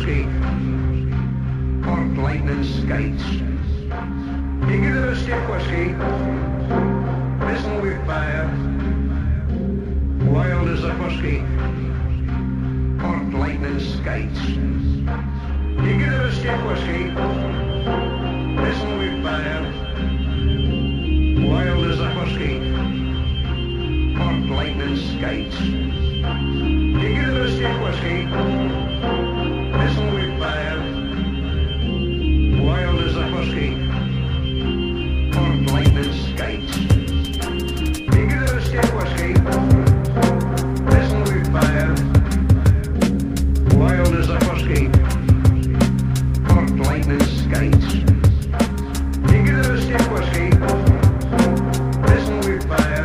whiskey. Port lightning skates. You give it a stiff whiskey. Listen with fire. Wild as a husky. Port lightning skates. You give it a stiff whiskey. Listen with fire. Wild as a husky. Port lightning skates. You give it a stiff whiskey. Listen with fire. Wild as a husky. Port lightning skates. You give it a stiff whiskey. Listen with fire. Wild as a husky. Port lightning skates. You give it a stiff whiskey. Listen with fire.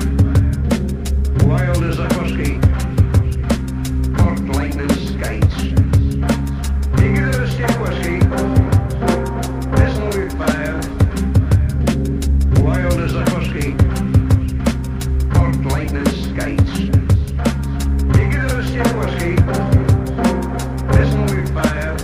Wild as a husky. Port lightning skates. You give it a stiff whiskey. Listen with fire. Wild as a husky. Port lightning skates. You give it a stiff whiskey. Listen with fire.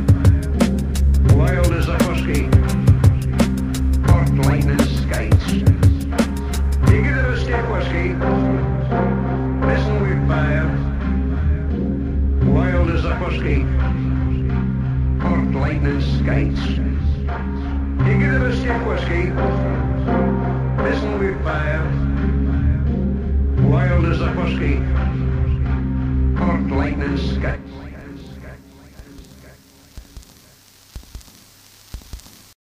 Wild as a husky. Port lightning skates. You give it a stiff whiskey. Listen with fire. Wild as a husky. Port lightning skates. You give it a stiff whiskey. Listen with fire. Wild as a husky. Port lightning skates.